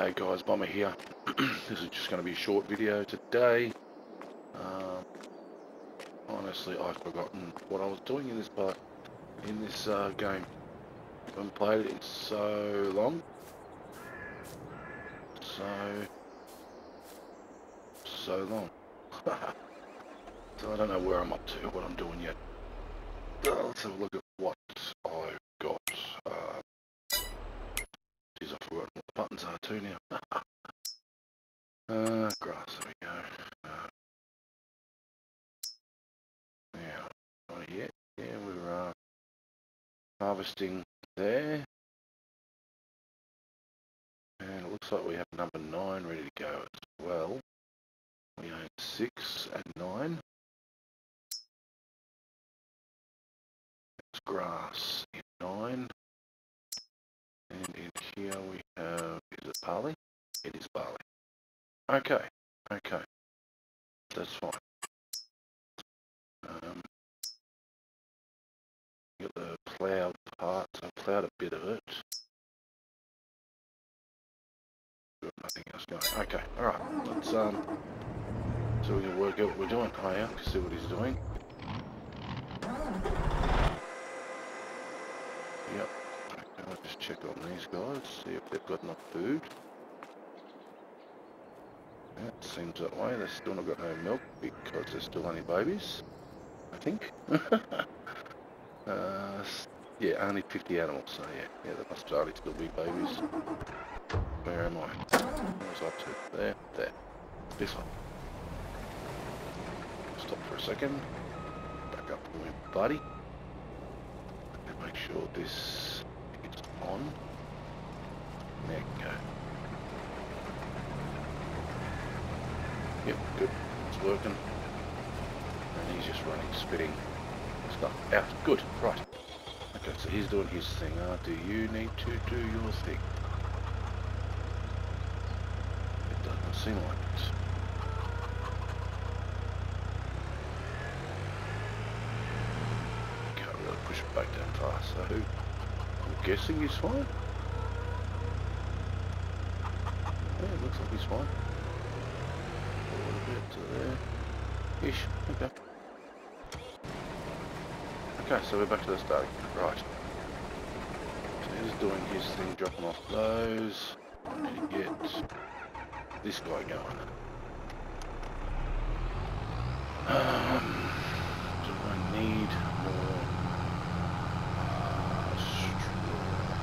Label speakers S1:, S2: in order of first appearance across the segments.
S1: G'day guys, Bomber here. This is just going to be a short video today. Honestly, I've forgotten what I was doing in this game. I haven't played it in so long. So long. So I don't know where I'm up to, what I'm doing yet. Let's have a look at what I've got. Geez, I've forgotten what the buttons are too now. Grass, there we go. Yeah, not yet. Yeah, we're harvesting there. And it looks like we have number 9 ready to go as well. We own 6 and 9. It's grass in 9. And in here we have, is it barley? It is barley. Okay, that's fine. Got the ploughed part, so I ploughed a bit of it. Got nothing else going. Okay, alright, let's so we can work out what we're doing. Oh yeah, see what he's doing. Yep. Okay, I'll just check on these guys, see if they've got enough food. Yeah, it seems that way. They've still not got no milk because they're still only babies, I think. Yeah, only 50 animals, so yeah, they must only still be babies. Where am I? Where was I up to? There. This one. Stop for a second. Back up to my buddy. And make sure this is on. There you go. Yep, good. It's working. And he's just running, spitting stuff out. Good, right. Okay, so he's doing his thing. Do you need to do your thing? It doesn't seem like it. Can't really push it back down fast, so I'm guessing he's fine. Yeah, it looks like he's fine. A little bit to there. Ish, okay. Okay, so we're back to the start. Right. So he's doing his thing, dropping off those. I need to get this guy going. Do I need more straw?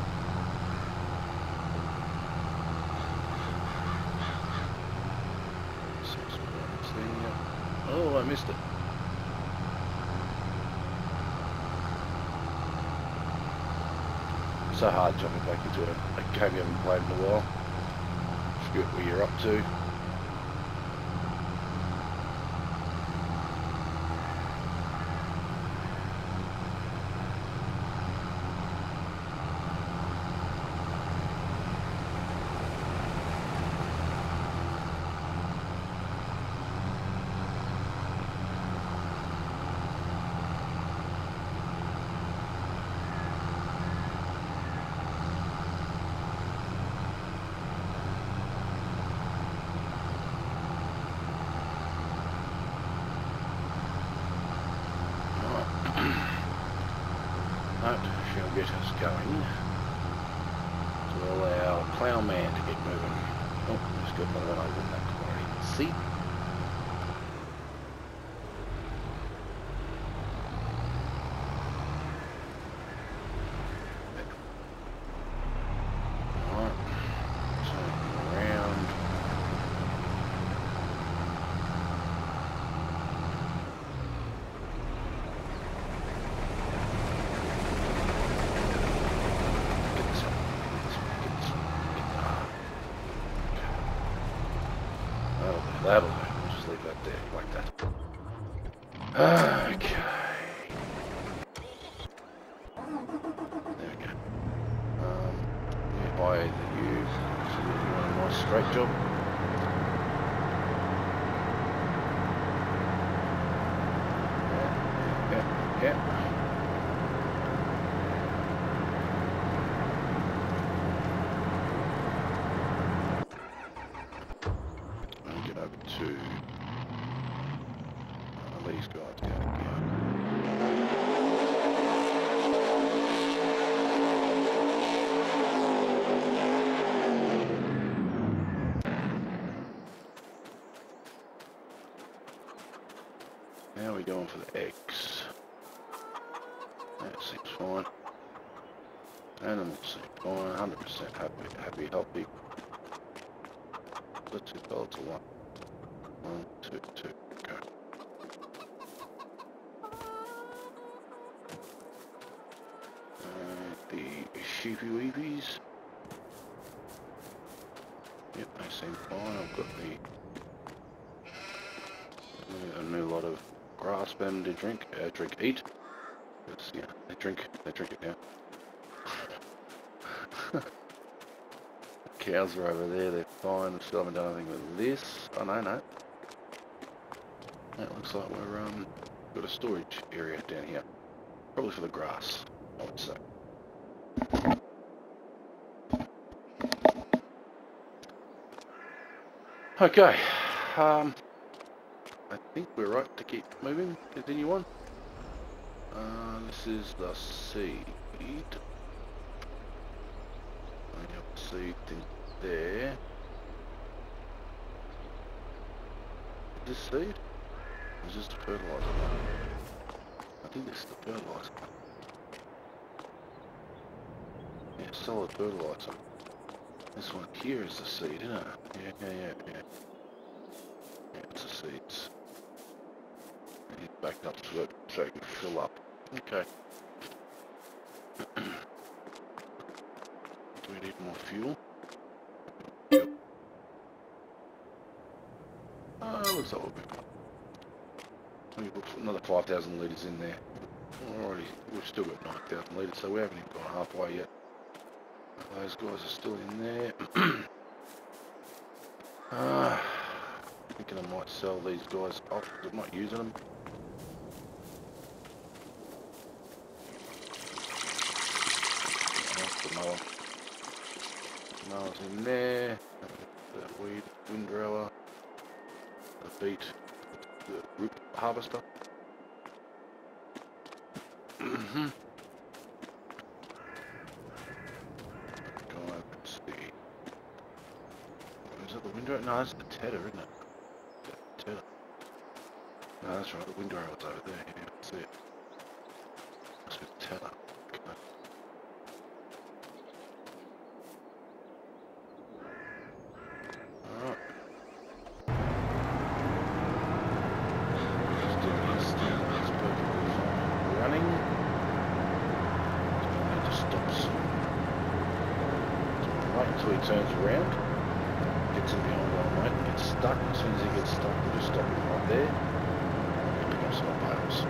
S1: Oh, I missed it. So hard jumping back into a game you haven't played in a while. Forget where you're up to. That shall get us going to allow Ploughman to get moving. Oh, just got another one over in that corner. See? Alright, turn around. That'll do. We'll just leave that there, like that. Okay. There we go. By the you, so you're doing a nice straight job. Yeah. get over to these guys down here. Now we're going for the X. That seems fine. Animals seem fine, 100% happy, healthy. The two belts are one. 1, 2, 2, go. The sheepy weebies. Yep, they seem fine. I've got a new lot of grass for them to drink, eat. Yeah, they drink it now. Cows are over there, they're fine. We still haven't done anything with this. Oh no. It looks like we're got a storage area down here. Probably for the grass, I would say. Okay. I think we're right to keep moving. Continue on. This is the seed. I have the seed in there. Is this seed? Or is this the fertilizer one? I think this is the fertilizer one. Yeah, solid fertilizer. This one here is the seed, isn't it? Yeah. Yeah, it's the seeds. He's backed up to it so you can fill up. Okay. Do we need more fuel? Yep. Looks like we'll be fine. We put another 5,000 litres in there. We've still got 9,000 litres, so we haven't even gone halfway yet. Those guys are still in there. Thinking I might sell these guys off because I'm not using them. The mower's in there. The windrower. The beet. The root harvester. Go over and see. Is that the windrower? No, that's the tedder, isn't it? The tedder. No, that's right. The windrower was over there. Yeah, that's it. That's the tedder. Okay. Alright. Still perfectly fine. Running. It just stops. Right until he turns around. Gets him behind our mate and gets stuck. As soon as he gets stuck, we'll just stop him right there. And pick up some bales.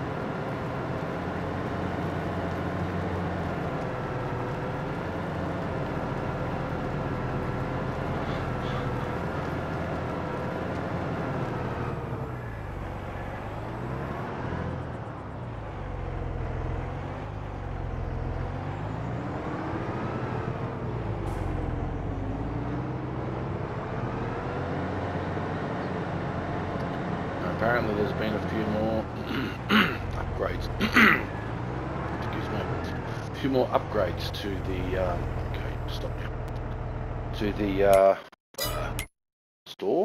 S1: Apparently there's been a few more upgrades. Excuse me. A few more upgrades to the okay, stop now. To the store.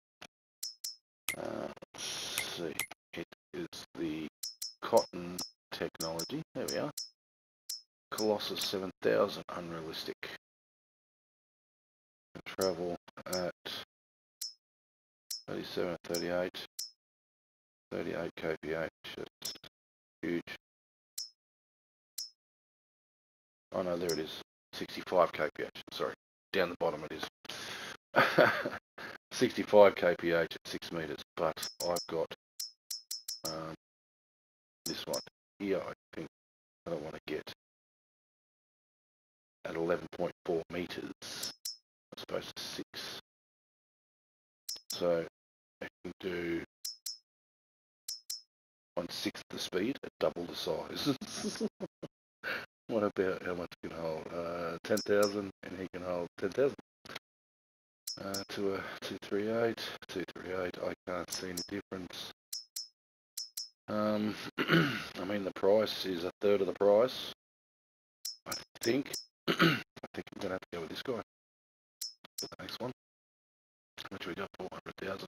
S1: Let's see. It is the cotton technology. There we are. Colossus 7000 unrealistic. Travel at 37, 38. 38 kph, it's huge. Oh no, there it is. 65 kph, sorry. Down the bottom it is. 65 kph at 6 meters, but I've got this one here, I think I don't want to get at 11.4 meters as opposed to 6. So I can do 1/6 the speed at double the size. What about how much can hold? 10,000, and he can hold 10,000. To a 238. 238. I can't see any difference. I mean, the price is a third of the price. I think. I think I'm gonna have to go with this guy. For the next one. How much we got? 400,000.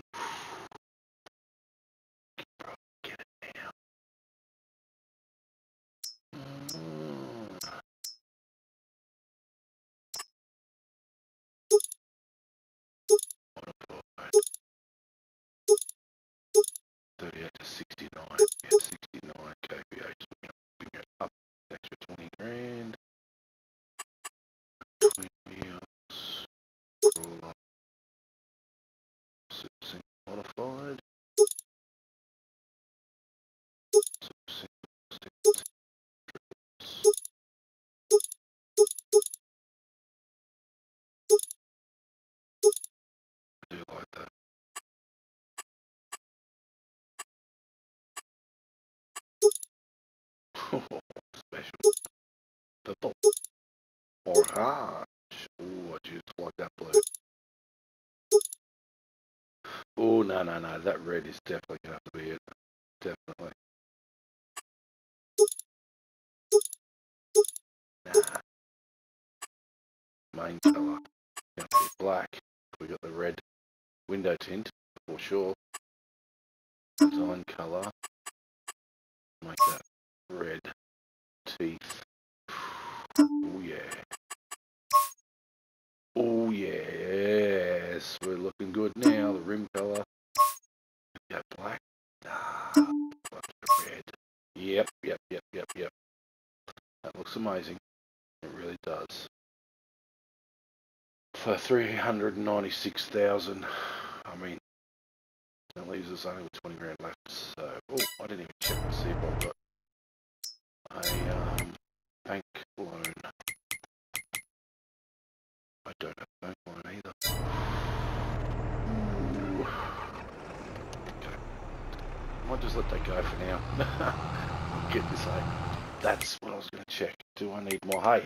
S1: Get it now. Right. 38 to 69. Yeah, 69 kVA. Bring it up extra 20 grand. 20 wheels. Roll up. Single modified. I do like that. Special. Purple. Orange. Oh, I just like that blue. Oh, no, no, no. That red is definitely going to have to be it. Definitely. Nah. Main colour. Going to be black. We got the red window tint for sure. Design colour. Make that red teeth. Oh, yeah. Oh, yes. We're looking good now. The rim colour. Go black. Nah. Red. Yep, yep, yep, yep, yep. That looks amazing. It really does. For 396,000. I mean, that leaves us only with 20 grand left. So, oh, I didn't even check to see if I've got a bank loan. I don't have a bank loan either. Ooh. Okay. I might just let that go for now. I'll get this hay. That's what I was going to check. Do I need more hay?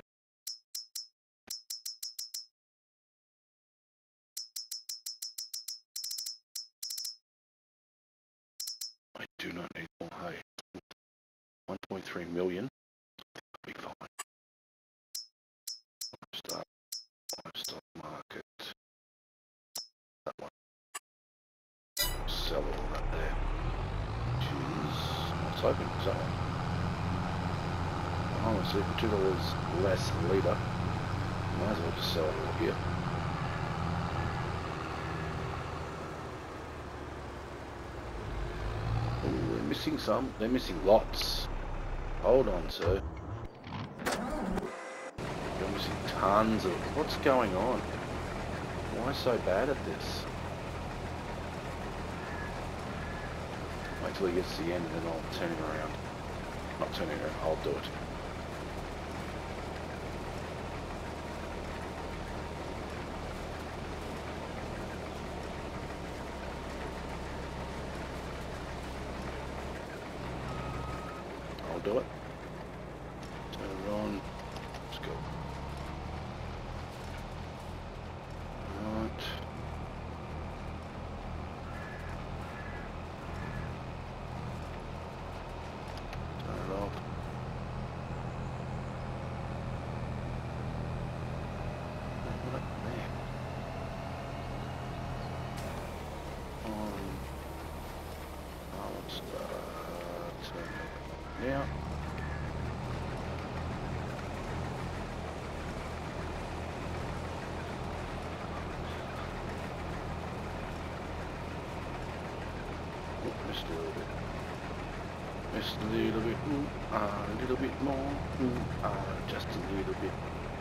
S1: I do not need more hay. 1.3 million. That'll be fine. Livestock market. That one. Sell all that there. Which is what's open? Is that one? Oh, I see. $2 less a litre. Might as well just sell it all here. Oh, they're missing some. They're missing lots. Hold on, sir. You're missing tons of... What's going on? Why so bad at this? Wait till he gets to the end and then I'll turn him around. Not turn him around, I'll do it. I'll do it. Turn it on. Let's go. Right. Turn it off. Right there. On. Let's turn it on now. Missed a little bit. Missed a little bit. A little bit more. Just a little bit.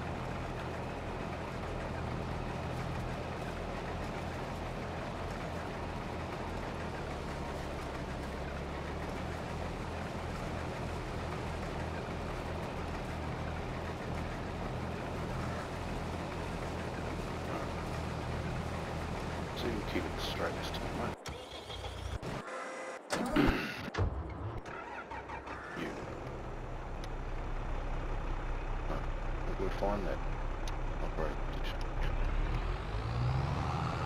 S1: So you can keep it straight this time, right? You. We'll find that operating position.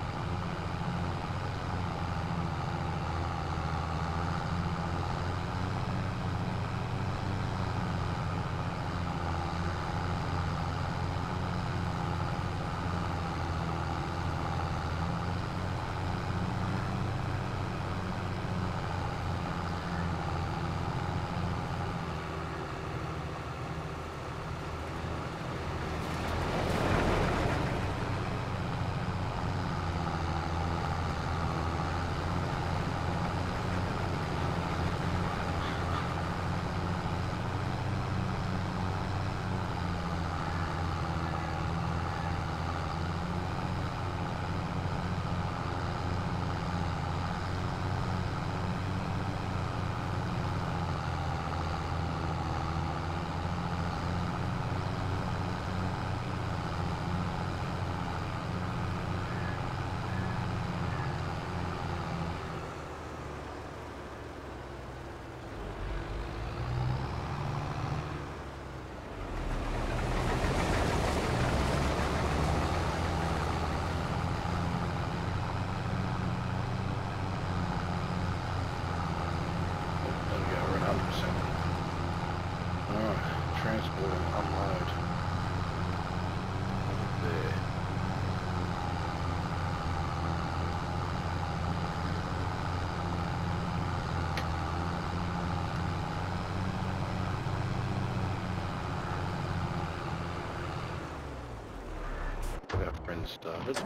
S1: started.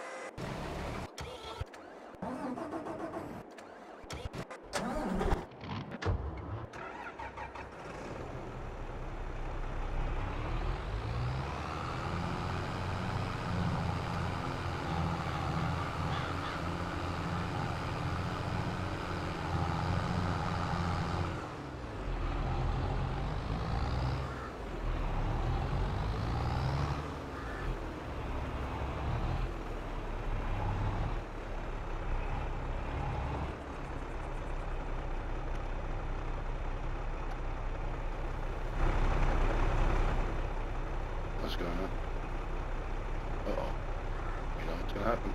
S1: What's going on? Uh-oh. You know what's gonna happen.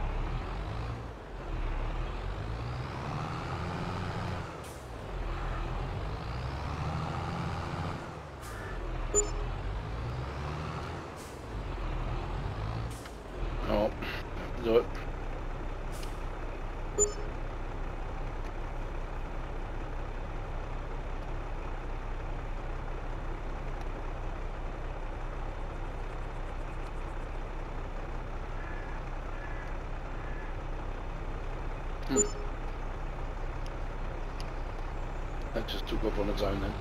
S1: Oh, do it. That just took off on its own then.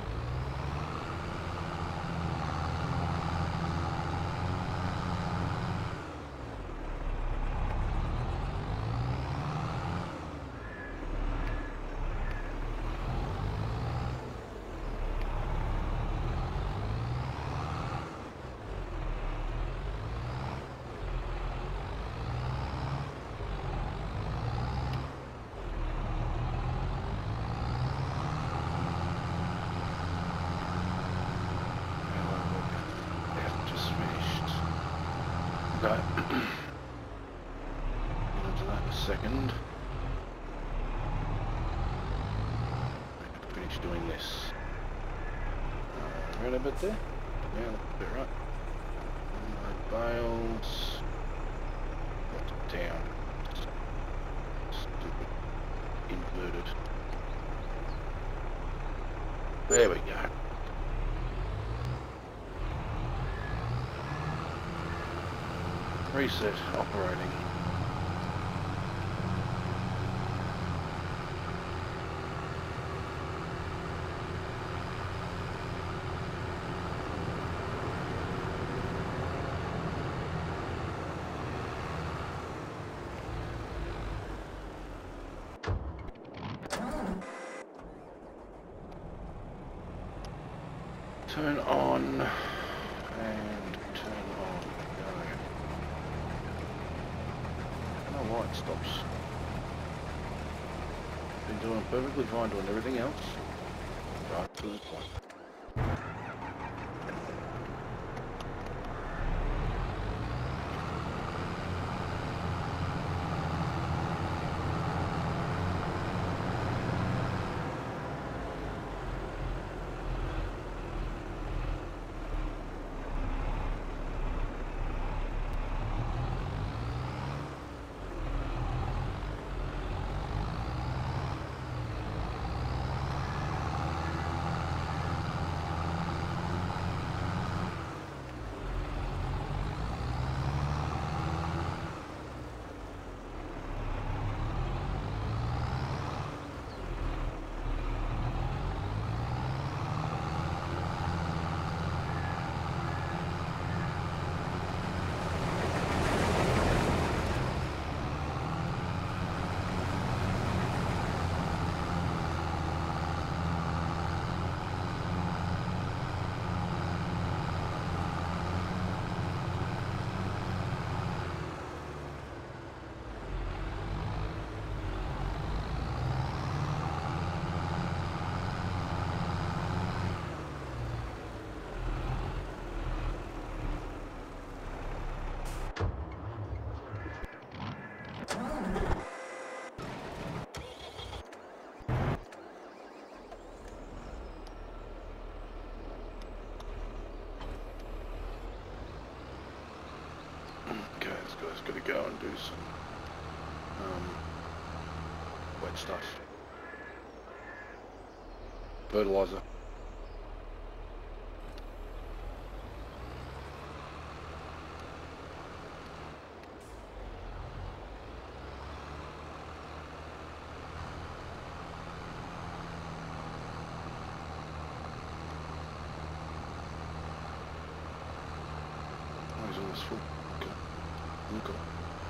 S1: Right. Into that in a second. Finish doing this. Right a bit there? Yeah, that's a bit right. My bales. What's down? Stupid. Inverted. There we go. Reset operating. Turn on and turn on. I don't know why it stops. Been doing perfectly fine doing everything else. Right to this point. Guy's got to go and do some wet stuff. Fertilizer. that's full. Okay. Okay.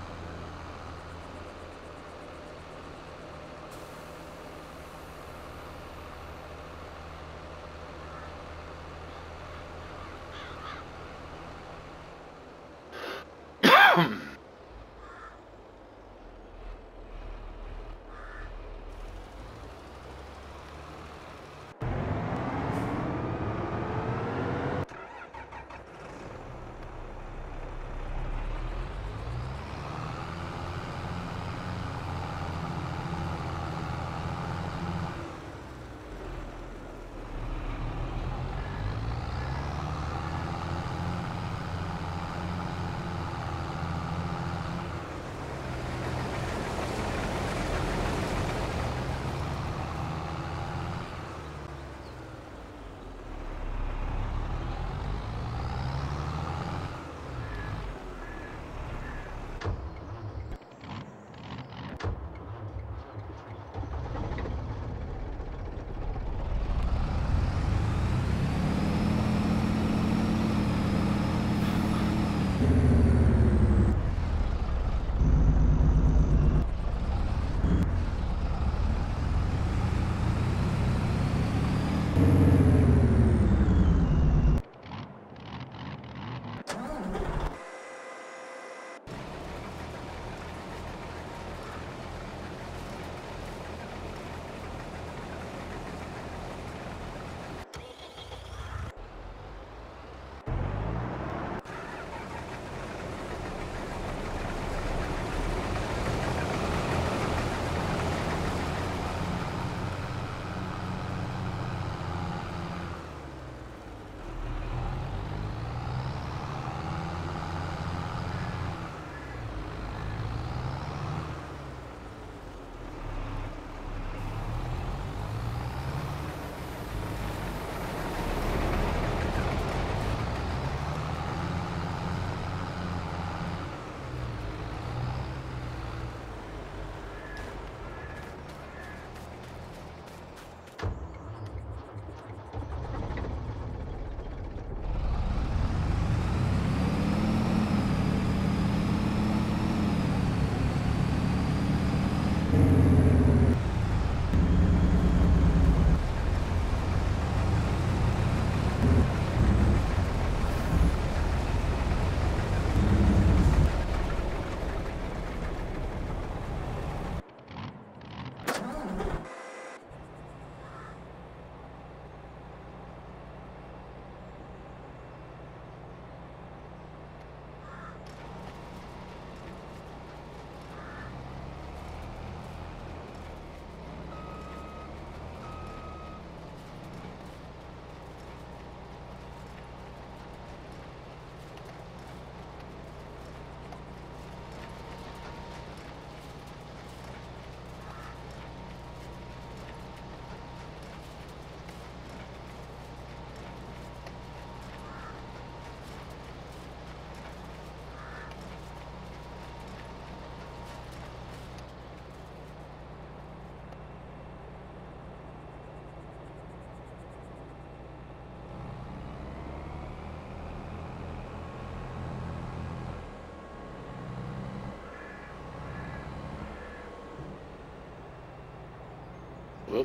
S1: Well,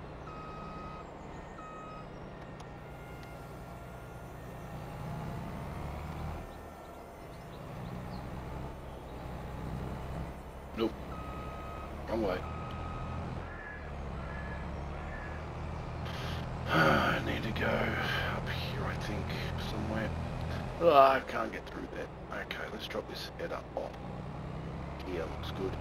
S1: nope, wrong way. I need to go up here, I think, somewhere. Oh, I can't get through that. Okay, let's drop this head up. Oh, here looks good.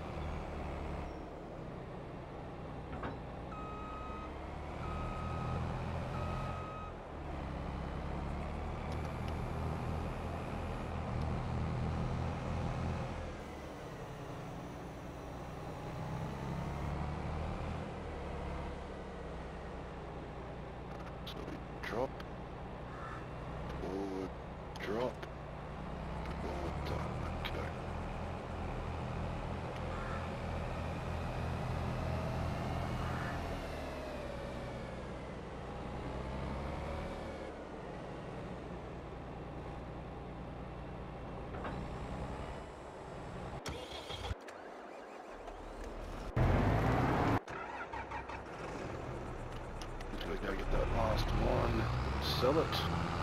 S1: So we drop, forward, drop, forward, done. Okay. Go get that last one. Sell it.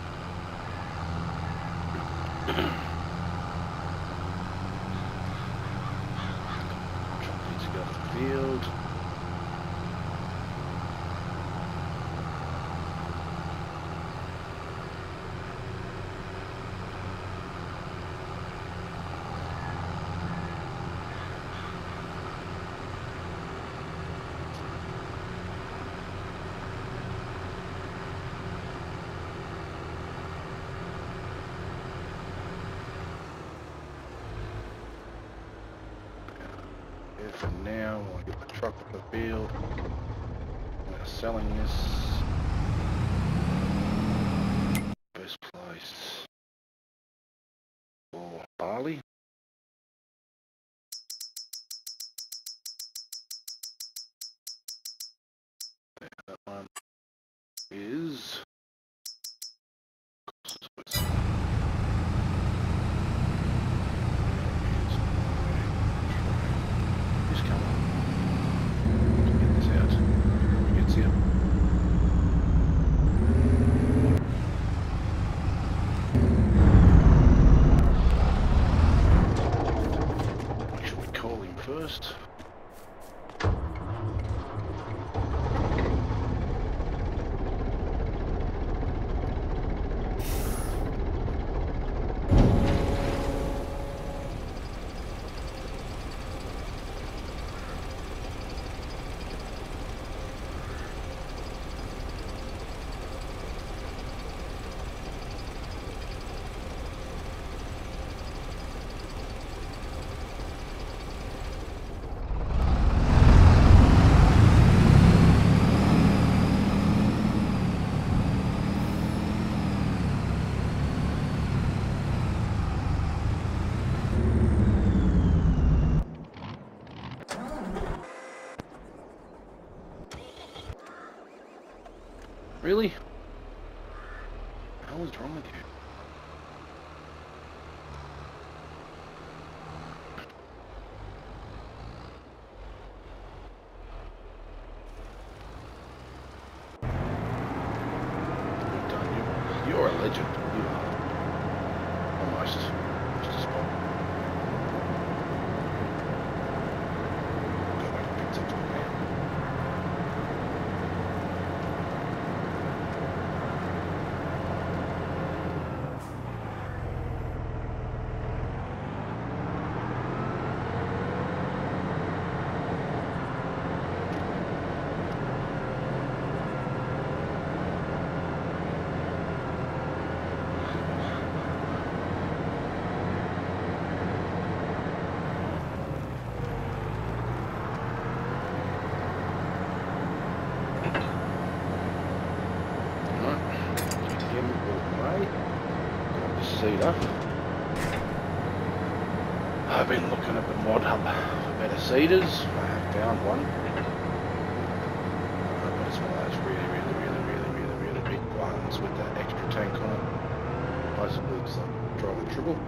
S1: Truck needs to go to the field. For now, we'll get the truck off the field. We're selling this. First place for barley. That one is. First. Really? What the hell is wrong with you? You're a legend. You are. Almost. Just a spot. Go back and fix it now. Cedar. I've been looking at the mod hub for better cedars. I have found one. But it's one of those really big ones with that extra tank on it. Basically it's like driving a triple.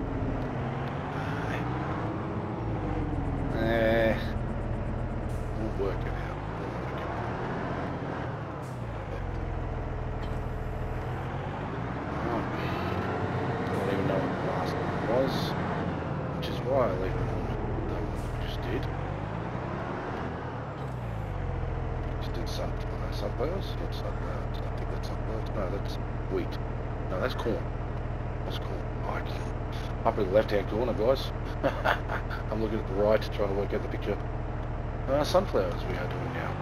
S1: We'll work it out. Which is why I leave it on the one I just did. Just did sunflowers? Not sunflowers. I think that's sunflowers. No, that's wheat. No, that's corn. That's corn. Up in the left hand corner, guys. I'm looking at the right, trying to work out the picture. Sunflowers we are doing now.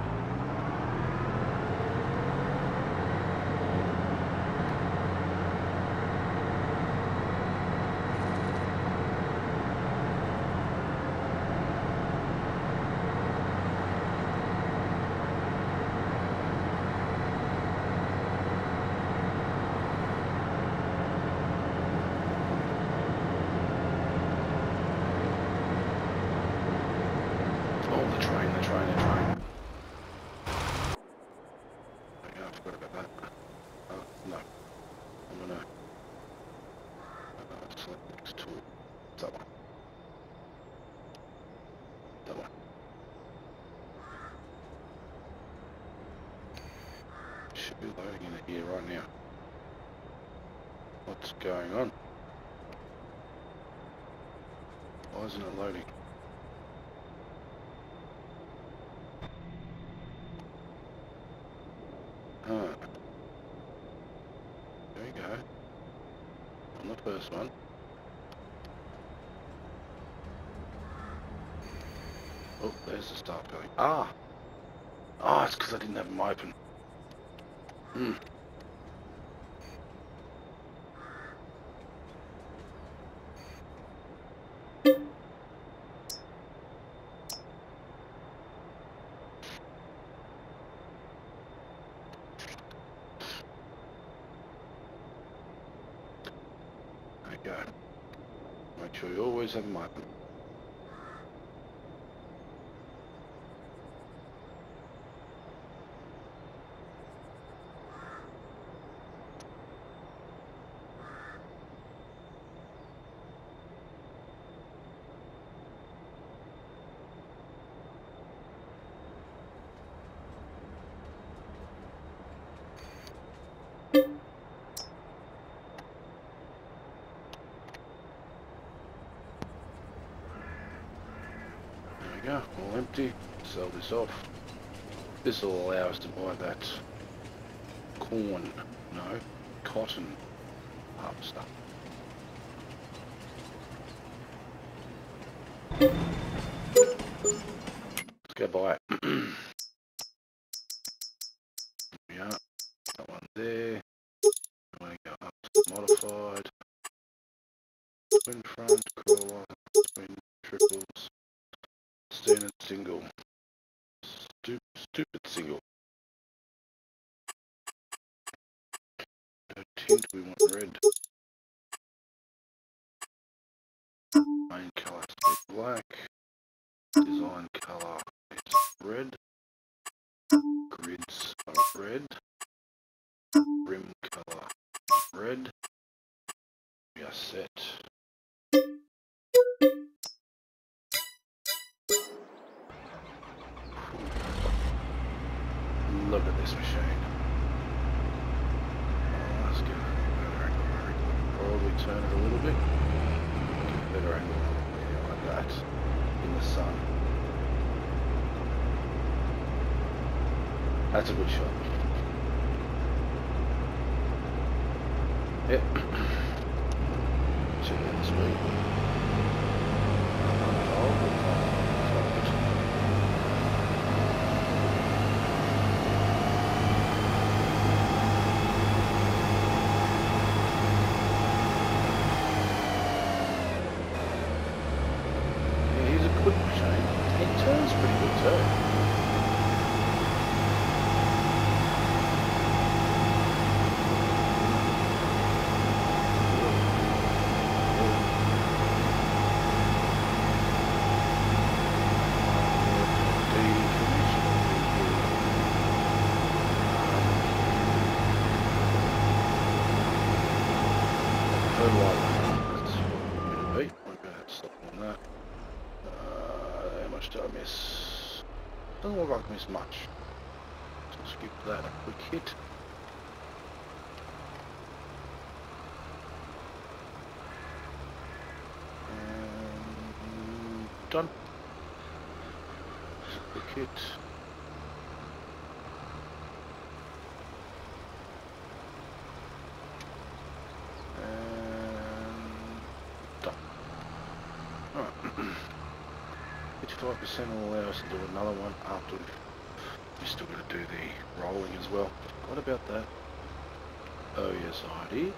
S1: The train. two loading in here right now. What's going on? Why isn't it loading? Huh. There we go. On the first one. Oh, there's the start going. Ah! Oh, it's because I didn't have them open. Hmm. There you go. Make sure you always have them open. There we go, all empty. Sell this off. This will allow us to buy that corn, no, cotton harvester. Let's go buy it. Yeah, that one there. I'm going to go up to modified. Twin front, crawler, twin triples, standard single. Stupid single. No tint, we want red. Main colour is black. Design colour is red. Grids are red. Rim colour is red. We are set. Look at this machine. Oh, let's get a better angle. Very good. Probably turn it a little bit. Get a better angle. Yeah, like that. In the sun. That's a good shot. Yep. Check out the speed. Doesn't look like I missed much. So skip that a quick hit. And done. Just a quick hit. And done. Alright. 55% will allow us to do another one after we've still got to do the rolling as well. What about that? Oh yes, I did.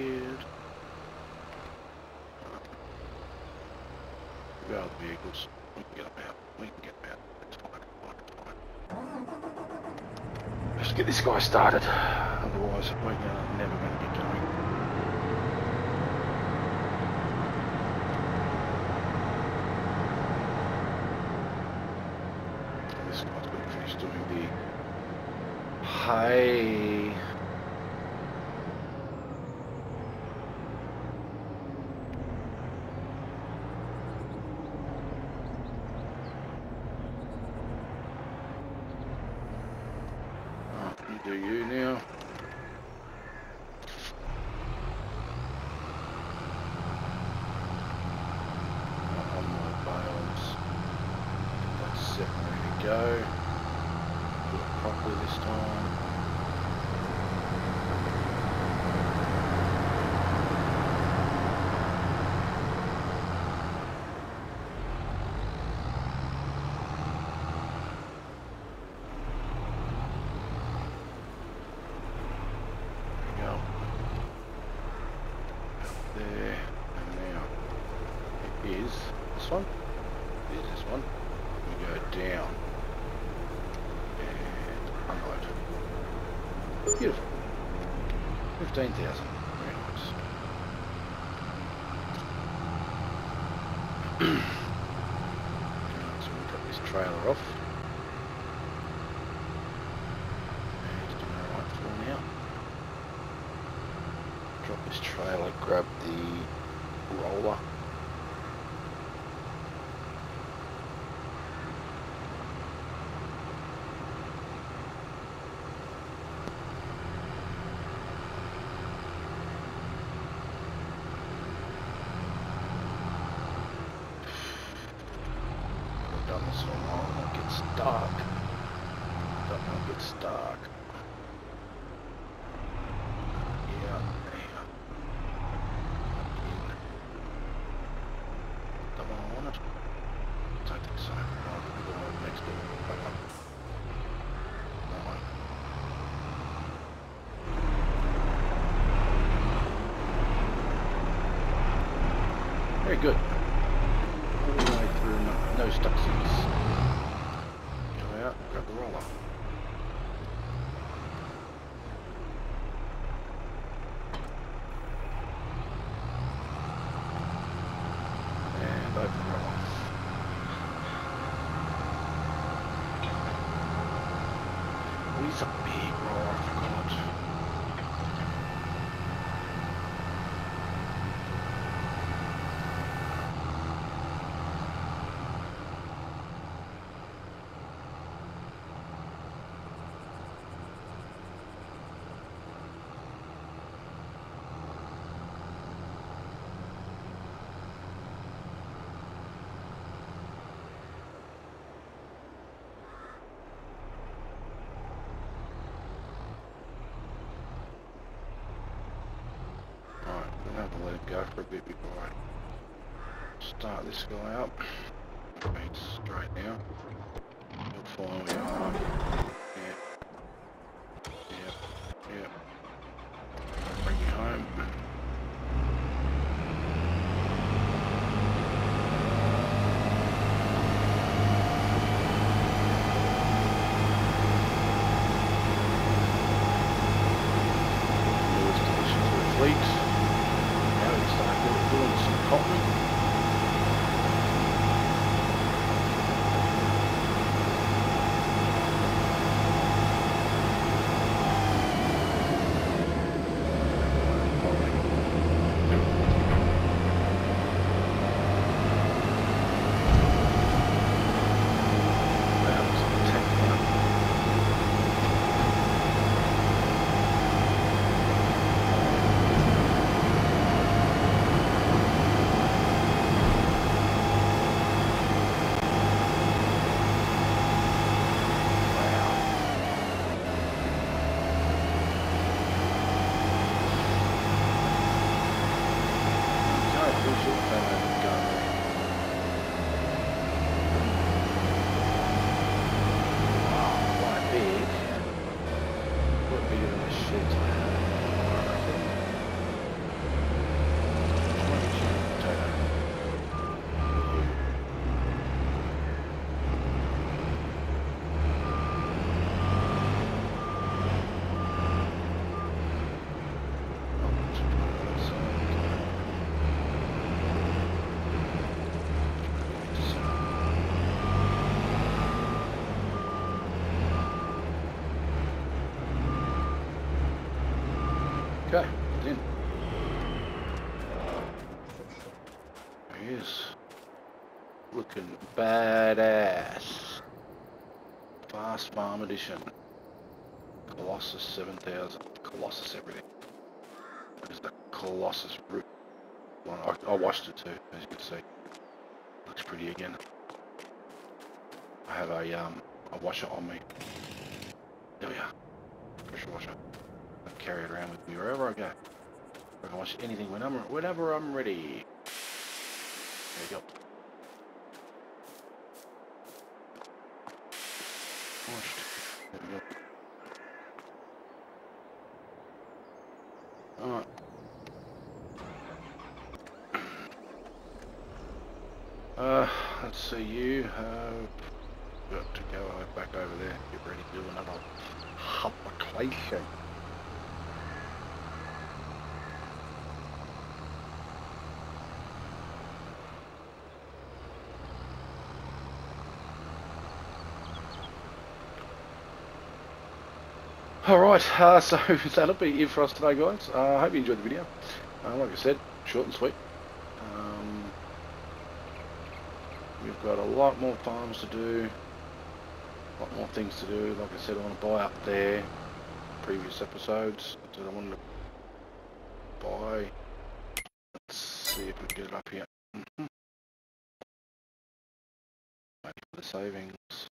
S1: Go out the vehicles. We can get them out. We can get them out. It's fine. Let's get this guy started. Otherwise, we're never going to get going. This guy's got to finish doing the hay. Do you now? go. Do it properly this time. This one. There's this one. We go down and unload. Beautiful. 15,000. Very nice. So we'll drop this trailer off. And it's doing alright for now. Drop this trailer, grab the roller. So long, it gets dark. Don't know it gets dark. Yeah. Don't want it. Don't think so. I'll do the one next door. No. Very good. All the way through, no stuxies. Go out, grab the roller. And open the roller. Oh, he's a big roller, I forgot. Let it go for a bit before I start this guy up. Going straight now. You'll follow me on. Yeah. Bring you home. Newest addition to the fleet. Doing some cotton. Okay, it's in. There he is. Looking badass. Fast Farm Edition. Colossus 7000. Colossus everything. There's the Colossus roof one. I watched it too, as you can see. Looks pretty again. I have a a washer on me. There we are. Pressure washer. I carry it around with me wherever I go. I can wash anything whenever I'm ready. There you go. Washed. There we go. Alright. Let's see, you have got to go back over there, get ready to do another application. Alright, so that'll be it for us today, guys. I hope you enjoyed the video. Like I said, short and sweet. We've got a lot more farms to do, a lot more things to do. Like I said, I want to buy up there. Previous episodes that I wanted to buy. Let's see if we can get it up here. Maybe for the savings.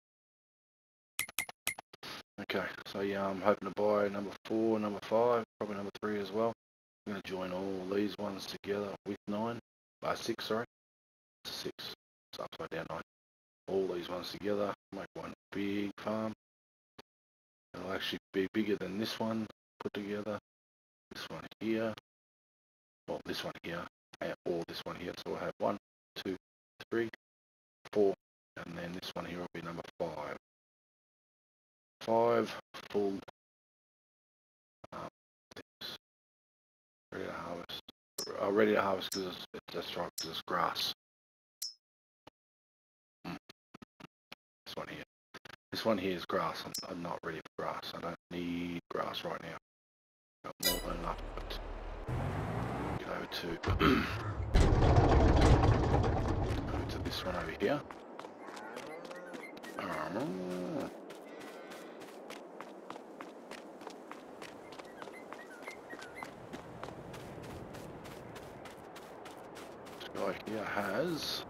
S1: Okay, so yeah, I'm hoping to buy number 4, number 5, probably number 3 as well. I'm going to join all these ones together with 6, sorry. 6. It's upside down 9. All these ones together, make one big farm. It'll actually be bigger than this one put together. This one here, well, this one here, or this one here. So we'll have 1, 2, 3, 4, and then this one here will be number 5. 5 full things. Ready to harvest. Ready to harvest because that's right, because it's grass. This one here. This one here is grass. I'm not ready for grass. I don't need grass right now. Got more than enough. But get over to this one over here. This guy here has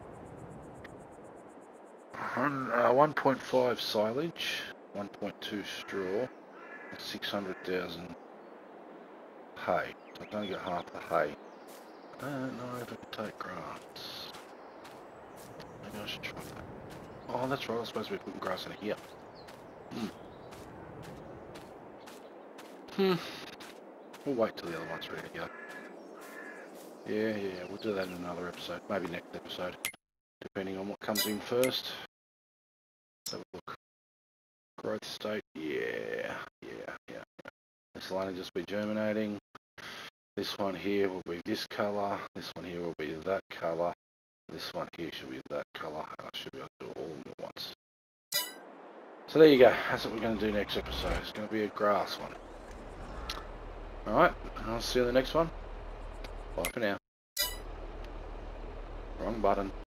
S1: 1.5 silage, 1.2 straw, and 600,000 hay. So I don't get half the hay. I don't know if I can take grants. Maybe I should try that. Oh, that's right, I was supposed to be putting grass in here. We'll wait till the other one's ready to go. Yeah, we'll do that in another episode. Maybe next episode. Depending on what comes in first. Let's have a look. Growth state, yeah. This line will just be germinating. This one here will be this colour. This one here will be that colour. This one here should be that colour. And I should be able to do all of them at once. So there you go. That's what we're going to do next episode. It's going to be a grass one. Alright, I'll see you in the next one. Bye for now. Wrong button.